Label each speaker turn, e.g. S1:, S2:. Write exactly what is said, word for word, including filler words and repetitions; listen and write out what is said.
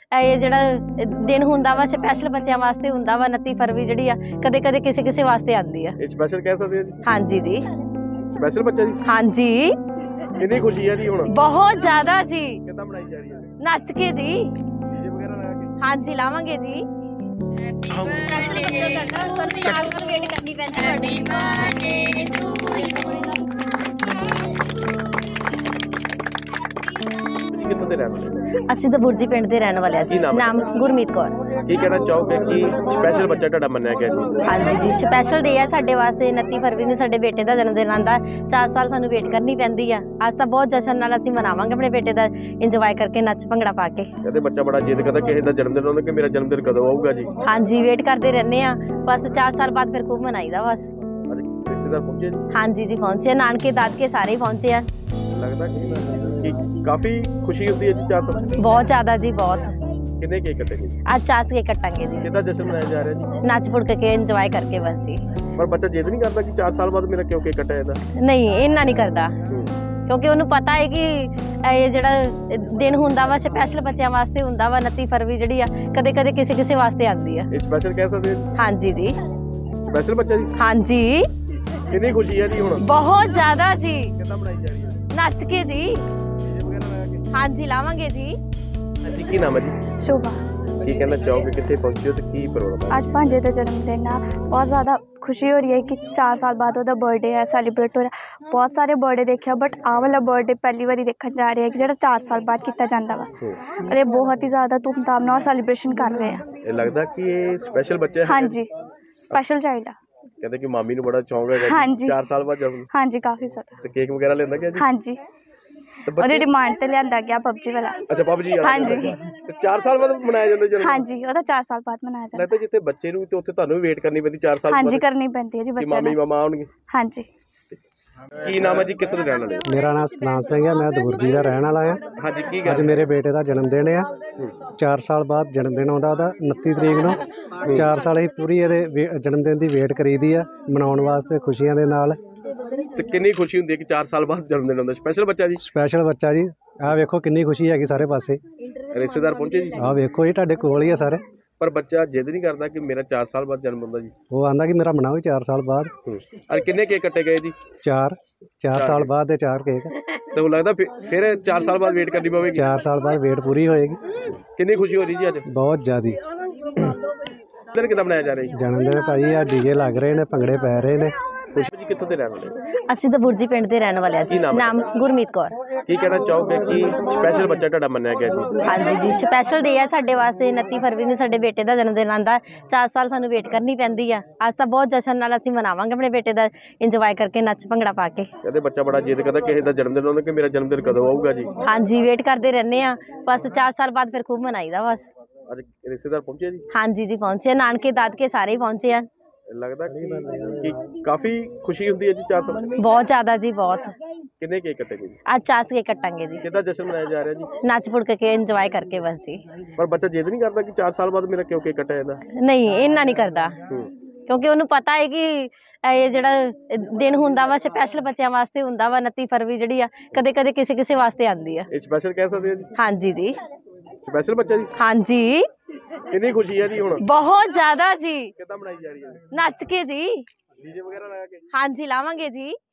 S1: ਇਹ ਜਿਹੜਾ ਦਿਨ ਹੁੰਦਾ ਵਾ ਸਪੈਸ਼ਲ ਬੱਚਿਆਂ ਵਾਸਤੇ ਹੁੰਦਾ ਵਾ ਉਨੱਤੀ ਫਰਵਰੀ ਜਿਹੜੀ ਆ ਕਦੇ ਕਦੇ ਕਿਸੇ ਕਿਸੇ ਵਾਸਤੇ ਆਉਂਦੀ ਆ।
S2: ਇਹ ਸਪੈਸ਼ਲ ਕਹਿ ਸਕਦੇ ਆ ਜੀ?
S1: ਹਾਂਜੀ ਜੀ
S2: ਸਪੈਸ਼ਲ ਬੱਚਾ ਜੀ?
S1: ਹਾਂਜੀ।
S2: ਕਿੰਨੀ ਖੁਸ਼ੀ ਹੈ ਜੀ ਹੁਣ?
S1: ਬਹੁਤ ਜ਼ਿਆਦਾ ਜੀ।
S2: ਕਿੱਦਾਂ ਮਨਾਈ ਜਾ ਰਹੀ ਹੈ?
S1: ਨੱਚ ਕੇ ਜੀ।
S2: ਡੀਜੇ ਵਗੈਰਾ ਲਾ ਕੇ?
S1: ਹਾਂਜੀ ਲਾਵਾਂਗੇ ਜੀ।
S3: ਸਪੈਸ਼ਲ ਬੱਚਾ ਸਾਡਾ ਸਾਨੂੰ ਚਾਰ ਸਾਲ ਵੇਟ ਕਰਨੀ ਪੈਂਦੀ ਹੈਪੀ ਬਰਥਡੇ ਟੂ ਯੂ।
S2: ਕਿੱਥੋਂ ਦੇ ਰਹਿਣ ਵਾਲੇ?
S1: ਅਸੀਂ ਤਾਂ ਬੁਰਜੀ ਪਿੰਡ ਦੇ ਰਹਿਣ ਵਾਲੇ ਆ ਜੀ।
S2: ਕੀ ਨਾਮ ਹੈ?
S1: ਨਾਮ ਗੁਰਮੀਤ ਕੌਰ।
S2: ਕੀ ਕਹਿਣਾ ਚਾਹੋਗੇ ਕਿ ਸਪੈਸ਼ਲ ਬੱਚਾ ਤੁਹਾਡਾ ਮੰਨਿਆ ਗਿਆ ਜੀ?
S1: ਹਾਂਜੀ ਜੀ ਸਪੈਸ਼ਲ ਡੇ ਆ ਸਾਡੇ ਵਾਸਤੇ। ਉਨੱਤੀ ਫਰਵਰੀ ਨੂੰ ਸਾਡੇ ਬੇਟੇ ਦਾ ਜਨਮ ਦਿਨ ਆਉਂਦਾ। ਚਾਰ ਸਾਲ ਸਾਨੂੰ ਵੇਟ ਕਰਨੀ ਪੈਂਦੀ ਆ। ਅੱਜ ਤਾਂ ਬਹੁਤ ਜਸ਼ਨ ਨਾਲ ਅਸੀਂ ਮਨਾਵਾਂਗੇ ਆਪਣੇ ਬੇਟੇ ਦਾ ਇੰਜੋਏ ਕਰਕੇ ਨੱਚ ਭੰਗੜਾ ਪਾ ਕੇ।
S2: ਕਹਿੰਦੇ ਬੱਚਾ ਬੜਾ ਜਿੱਦ ਕਰਦਾ ਕਿਸੇ ਦਾ ਜਨਮ ਦਿਨ ਆਉਂਦਾ ਕਿ ਮੇਰਾ ਜਨਮ ਦਿਨ ਕਦੋਂ ਆਊਗਾ ਜੀ?
S1: ਹਾਂਜੀ ਵੇਟ ਕਰਦੇ ਰਹਿੰਦੇ ਆ ਬਸ। ਚਾਰ ਸਾਲ ਬਾਅਦ ਫਿਰ ਖੂਬ ਮਨਾਈਦਾ ਬਸ।
S2: ਅੱਜ ਰਿਸ਼ਤੇਦਾਰ ਪਹੁੰਚੇ ਜੀ?
S1: ਹਾਂਜੀ ਜੀ ਪਹੁੰਚੇ। ਨਾਨਕੇ ਦਾਦਕੇ ਸਾਰੇ ਹੀ ਪਹੁੰਚੇ ਆ।
S2: ਲੱਗਦਾ ਕਿ ਕਾਫੀ ਖੁਸ਼ੀ ਹੁੰਦੀ ਹੈ ਜੀ ਚਾਰ ਸਾਲ?
S1: ਬਹੁਤ ਜ਼ਿਆਦਾ ਜੀ ਬਹੁਤ।
S2: ਕਿੰਨੇ ਕੇਕ ਕੱਟੇ ਜੀ?
S1: ਅੱਜ ਚਾਰ ਕੇ ਕੱਟਾਂਗੇ ਜੀ।
S2: ਕਿੱਦਾਂ ਜਸ਼ਨ ਮਨਾਇਆ ਜਾ ਰਿਹਾ ਜੀ?
S1: ਨੱਚ ਪੁੜ ਕੇ ਇੰਜੋਏ ਕਰਕੇ ਬਸ ਜੀ।
S2: ਪਰ ਬੱਚਾ ਜਿੱਦ ਨਹੀਂ ਕਰਦਾ ਕਿ ਚਾਰ ਸਾਲ ਬਾਅਦ ਮੇਰਾ ਕਿਉਂ ਕੇਕ ਕੱਟਿਆ ਜਾਂਦਾ?
S1: ਨਹੀਂ ਇੰਨਾ ਨਹੀਂ ਕਰਦਾ ਕਿਉਂਕਿ ਉਹਨੂੰ ਪਤਾ ਹੈ ਕਿ ਇਹ ਜਿਹੜਾ ਦਿਨ ਹੁੰਦਾ ਵਾ ਸਪੈਸ਼ਲ ਬੱਚਿਆਂ ਵਾਸਤੇ ਹੁੰਦਾ ਵਾ ਉਨੱਤੀ ਫਰਵਰੀ ਜਿਹੜੀ ਆ ਕਦੇ ਕਦੇ ਕਿਸੇ ਕਿਸੇ ਵਾਸਤੇ ਆਉਂਦੀ ਆ।
S2: ਇਹ ਸਪੈਸ਼ਲ ਕਹਿ ਸਕਦੇ ਆ?
S1: ਹਾਂਜੀ ਜੀ।
S2: ਸਪੈਸ਼ਲ ਬੱਚਾ ਜੀ?
S1: ਹਾਂਜੀ।
S2: ਕਿੰਨੀ ਖੁਸ਼ੀ ਹੈ ਜੀ ਹੁਣ?
S1: ਬਹੁਤ ਜ਼ਿਆਦਾ ਜੀ।
S2: ਕਿੱਦਾਂ ਮਨਾਈ ਜਾ ਰਹੀ ਹੈ?
S1: ਨੱਚ ਕੇ ਜੀ।
S2: ਡੀਜੇ ਵਗੈਰਾ ਲਾ ਕੇ?
S1: ਹਾਂਜੀ ਲਾਵਾਂਗੇ ਜੀ।
S2: ਹਾਂਜੀ ਕੀ ਨਾਮ ਹੈ ਜੀ?
S4: ਸ਼ੋਭਾ।
S2: ਕੀ ਕਹਿਣਾ ਚਾਹੋਗੇ ਕਿੱਥੇ ਪਹੁੰਚੇ ਹੋ ਤੇ ਕੀ ਪ੍ਰੋਗਰਾਮ ਹੈ?
S4: ਅੱਜ ਭਾਂਜੇ ਦਾ ਜਨਮ ਦਿਨ ਆ। ਬਹੁਤ ਜ਼ਿਆਦਾ ਖੁਸ਼ੀ ਹੋ ਰਹੀ ਹੈ ਕਿ ਚਾਰ ਸਾਲ ਬਾਅਦ ਉਹਦਾ ਬਰਥਡੇ ਹੈ ਸੈਲੀਬ੍ਰੇਟ ਹੋ ਰਿਹਾ। ਬਹੁਤ ਸਾਰੇ ਬਰਥਡੇ ਦੇਖਿਆ ਬਟ ਆਹ ਵਾਲਾ ਬਰਥਡੇ ਪਹਿਲੀ ਵਾਰੀ ਦੇਖਣ ਜਾ ਰਹੇ ਹੈ ਕਿ ਜਿਹੜਾ ਚਾਰ ਸਾਲ ਬਾਅਦ ਕੀਤਾ ਜਾਂਦਾ ਵਾ। ਔਰ ਇਹ ਬਹੁਤ ਹੀ ਜ਼ਿਆਦਾ ਧੂਮਧਾਮ ਨਾਲ ਸੈਲੀਬ੍ਰੇਸ਼ਨ ਕਰ ਰਹੇ ਆ।
S2: ਇਹ ਲੱਗਦਾ ਕਿ ਇਹ ਸਪੈਸ਼ਲ ਬੱਚਾ ਹੈ?
S4: ਹਾਂਜੀ ਸਪੈਸ਼ਲ ਚਾਈਲਡ ਆ।
S2: ਕਹਿੰਦੇ ਕਿ ਮਾਮੀ ਨੂੰ ਬੜਾ ਸ਼ੌਂਕ ਹੈਗਾ
S4: ਹਾਂਜੀ।
S2: ਚਾਰ ਸਾਲ ਬਾਅਦ ਜਨਮ।
S4: ਹਾਂਜੀ ਕਾਫੀ ਜ਼ਿਆਦਾ।
S2: ਤੇ ਕੇਕ ਵਗੈਰਾ ਲੈਂਦਾ ਗਿਆ ਜੀ?
S4: ਹਾਂਜੀ ਉਹਦੀ ਡਿਮਾਂਡ ਤੇ ਲਿਆਂਦਾ ਗਿਆ ਪਬਜੀ ਵਾਲਾ।
S2: ਅੱਛਾ ਪਬਜੀ ਵਾਲਾ?
S4: ਹਾਂਜੀ।
S2: ਤੇ ਚਾਰ ਸਾਲ ਬਾਅਦ ਮਨਾਇਆ ਜਾਂਦਾ ਜਨਮ?
S4: ਹਾਂਜੀ ਉਹਦਾ ਚਾਰ ਸਾਲ ਬਾਅਦ ਮਨਾਇਆ ਜਾਂਦਾ।
S2: ਲੱਗਦਾ ਜਿੱਥੇ ਬੱਚੇ ਨੂੰ ਤੇ ਉੱਥੇ ਤੁਹਾਨੂੰ ਵੀ ਵੇਟ ਕਰਨੀ ਪੈਂਦੀ ਚਾਰ ਸਾਲ ਬਾਅਦ?
S4: ਹਾਂਜੀ ਕਰਨੀ ਪੈਂਦੀ ਹੈ ਜੀ ਬੱਚਿਆਂ
S2: ਮਾਮੀ
S4: ਨੂੰ।
S2: ਮਾਮਾ ਆਉਣਗੇ?
S4: ਹਾਂਜੀ।
S2: ਕੀ ਨਾਮ ਹੈ ਜੀ? ਕਿੱਥੋਂ ਦੇ ਰਹਿਣ ਵਾਲੇ?
S5: ਮੇਰਾ ਨਾਮ ਸਤਨਾਮ ਸਿੰਘ ਹੈ। ਮੈਂ ਦਬੁਰਜੀ ਦਾ ਰਹਿਣ ਵਾਲਾ ਹਾਂ।
S2: ਹਾਂਜੀ ਕੀ
S5: ਅੱਜ
S2: ਗੱਲ?
S5: ਮੇਰੇ ਬੇਟੇ ਦਾ ਜਨਮ ਦਿਨ ਆ। ਚਾਰ ਸਾਲ ਬਾਅਦ ਜਨਮ ਦਿਨ ਆਉਂਦਾ ਉਹਦਾ ਉਨੱਤੀ ਤਰੀਕ ਨੂੰ। ਚਾਰ ਸਾਲ ਅਸੀਂ ਪੂਰੀ ਇਹਦੇ ਜਨਮ ਦਿਨ ਦੀ ਵੇਟ ਕਰੀਦੀ ਆ ਮਨਾਉਣ ਵਾਸਤੇ ਖੁਸ਼ੀਆਂ ਦੇ ਨਾਲ।
S2: ਤੇ ਕਿੰਨੀ ਖੁਸ਼ੀ ਹੁੰਦੀ ਹੈ ਕਿ ਚਾਰ ਸਾਲ ਬਾਅਦ ਜਨਮ ਦਿਨ ਆਉਂਦਾ? ਸਪੈਸ਼ਲ ਬੱਚਾ ਜੀ?
S5: ਸਪੈਸ਼ਲ ਬੱਚਾ ਜੀ। ਆਹ ਵੇਖੋ ਕਿੰਨੀ ਖੁਸ਼ੀ ਹੈਗੀ ਸਾਰੇ ਪਾਸੇ।
S2: ਰਿਸ਼ਤੇਦਾਰ ਪਹੁੰਚੇ ਜੀ?
S5: ਆਹ ਵੇਖੋ ਇਹ ਤੁਹਾਡੇ ਕੋਲ ਹੀ ਆ ਸਾਰੇ।
S2: ਪਰ ਬੱਚਾ ਜਿੱਦ ਨਹੀਂ ਕਰਦਾ ਕਿ ਮੇਰਾ ਚਾਰ ਸਾਲ ਬਾਅਦ ਜਨਮ ਹੁੰਦਾ ਜੀ?
S5: ਉਹ ਆਂਦਾ ਕਿ ਮੇਰਾ ਮਨਾਓ ਚਾਰ ਸਾਲ ਬਾਅਦ।
S2: ਅੱਜ ਕਿੰਨੇ ਕੇਕ ਕੱਟੇ ਗਏ ਜੀ?
S5: ਚਾਰ ਚਾਰ ਸਾਲ ਬਾਅਦ ਦੇ ਚਾਰ ਕੇਕ।
S2: ਤੇ ਉਹ ਲੱਗਦਾ ਫਿਰ ਚਾਰ ਸਾਲ ਬਾਅਦ ਵੇਟ ਕਰਨੀ ਪਵੇਗੀ?
S5: ਚਾਰ ਸਾਲ ਬਾਅਦ ਵੇਟ ਪੂਰੀ ਹੋਏਗੀ।
S2: ਕਿੰਨੀ ਖੁਸ਼ੀ ਹੋ ਰਹੀ ਜੀ ਅੱਜ?
S5: ਬਹੁਤ ਜ਼ਿਆਦੀ।
S2: ਦਿਨ ਕਿੱਦਾਂ ਮਨਾਇਆ ਜਾ ਰਿਹਾ ਜੀ?
S5: ਜਨਮ ਦਿਨ ਭਾਈ ਆ ਡੀਜੇ ਲੱਗ ਰਹੇ ਨੇ ਭੰਗੜੇ ਪੈ ਰਹੇ ਨੇ।
S2: ਖੁਸ਼ੀ ਜੀ ਕਿੱਥੋਂ ਦੇ ਰਹਿਣ ਵਾਲੇ?
S1: ਅਸੀਂ ਤਾਂ ਬੁਰਜੀ ਪਿੰਡ ਦੇ ਰਹਿਣ ਵਾਲੇ ਆ ਜੀ।
S2: ਕੀ ਨਾਮ ਹੈ?
S1: ਨਾਮ ਗੁਰਮੀਤ ਕੌਰ।
S2: ਕੀ ਕਹਿਣਾ ਚਾਹੋਗੇ ਕਿ ਸਪੈਸ਼ਲ ਬੱਚਾ ਤੁਹਾਡਾ ਮੰਨਿਆ ਗਿਆ ਜੀ?
S1: ਹਾਂਜੀ ਜੀ ਸਪੈਸ਼ਲ ਡੇ ਆ ਸਾਡੇ ਵਾਸਤੇ। ਉਨੱਤੀ ਫਰਵਰੀ ਨੂੰ ਸਾਡੇ ਬੇਟੇ ਦਾ ਜਨਮ ਦਿਨ ਆਉਂਦਾ। ਚਾਰ ਸਾਲ ਸਾਨੂੰ ਵੇਟ ਕਰਨੀ ਪੈਂਦੀ ਆ। ਅੱਜ ਤਾਂ ਬਹੁਤ ਜਸ਼ਨ ਨਾਲ ਅਸੀਂ ਮਨਾਵਾਂਗੇ ਆਪਣੇ ਬੇਟੇ ਦਾ ਇੰਜੋਏ ਕਰਕੇ ਨੱਚ ਭੰਗੜਾ ਪਾ ਕੇ।
S2: ਕਹਿੰਦੇ ਬੱਚਾ ਬੜਾ ਜਿੱਦ ਕਰਦਾ ਕਿਸੇ ਦਾ ਜਨਮ ਦਿਨ ਆਉਂਦਾ ਕਿ ਮੇਰਾ ਜਨਮ ਦਿਨ ਕਦੋਂ ਆਊਗਾ ਜੀ? ਹਾਂਜੀ
S1: ਵੇਟ ਕਰਦੇ ਰਹਿੰਦੇ ਆ ਬਸ। ਚਾਰ ਸਾਲ ਬਾਅਦ ਫਿਰ ਖੂਬ ਮਨਾਈਦਾ ਬਸ।
S2: ਅੱਜ ਰਿਸ਼ਤੇਦਾਰ ਪਹੁੰਚੇ ਜੀ?
S1: ਹਾਂਜੀ ਜੀ ਪਹੁੰਚੇ। ਨਾਨਕੇ ਦਾਦਕੇ ਸਾਰੇ ਹੀ ਪਹੁੰਚੇ ਆ।
S2: ਲੱਗਦਾ ਕਿ ਕਾਫੀ ਖੁਸ਼ੀ ਹੁੰਦੀ ਹੈ ਜੀ ਚਾਰ ਸਾਲ?
S1: ਬਹੁਤ ਜ਼ਿਆਦਾ ਜੀ ਬਹੁਤ।
S2: ਕਿੰਨੇ ਕੇਕ ਕੱਟੇ ਗਏ ਜੀ?
S1: ਅੱਜ ਚਾਰ ਕੇ ਕੱਟਾਂਗੇ ਜੀ।
S2: ਕਿੱਦਾਂ ਜਸ਼ਨ ਮਨਾਇਆ ਜਾ ਰਿਹਾ ਜੀ?
S1: ਨੱਚ ਪੁੜ ਕੇ ਇੰਜੋਏ ਕਰਕੇ ਬਸ ਜੀ।
S2: ਪਰ ਬੱਚਾ ਜਿੱਦ ਨਹੀਂ ਕਰਦਾ ਕਿ ਚਾਰ ਸਾਲ ਬਾਅਦ ਮੇਰਾ ਕਿਉਂ ਕੇਕ ਕੱਟਿਆ ਜਾਂਦਾ?
S1: ਨਹੀਂ ਇੰਨਾ ਨਹੀਂ ਕਰਦਾ ਕਿਉਂਕਿ ਉਹਨੂੰ ਪਤਾ ਹੈ ਕਿ ਇਹ ਜਿਹੜਾ ਦਿਨ ਹੁੰਦਾ ਵਾ ਸਪੈਸ਼ਲ ਬੱਚਿਆਂ ਵਾਸਤੇ ਹੁੰਦਾ ਵਾ ਉਨੱਤੀ ਫਰਵਰੀ ਜਿਹੜੀ ਆ ਕਦੇ ਕਦੇ ਕਿਸੇ ਕਿਸੇ ਵਾਸਤੇ ਆਉਂਦੀ ਆ।
S2: ਇਹ ਸਪੈਸ਼ਲ ਕਹਿ ਸਕਦੇ ਆ ਜੀ?
S1: ਹਾਂਜੀ ਜੀ।
S2: ਸਪੈਸ਼ਲ ਬੱਚਾ ਜੀ?
S1: ਹਾਂਜੀ।
S2: ਕਿੰਨੀ ਖੁਸ਼ੀ ਹੈ ਜੀ ਹੁਣ?
S1: ਬਹੁਤ ਜ਼ਿਆਦਾ ਜੀ।
S2: ਕਿੱਦਾਂ ਮਨਾਈ ਜਾ ਰਹੀ ਹੈ?
S1: ਨੱਚ ਕੇ ਜੀ।
S2: ਡੀਜੇ ਵਗੈਰਾ ਲਾ ਕੇ?
S1: ਹਾਂਜੀ ਲਾਵਾਂਗੇ ਜੀ।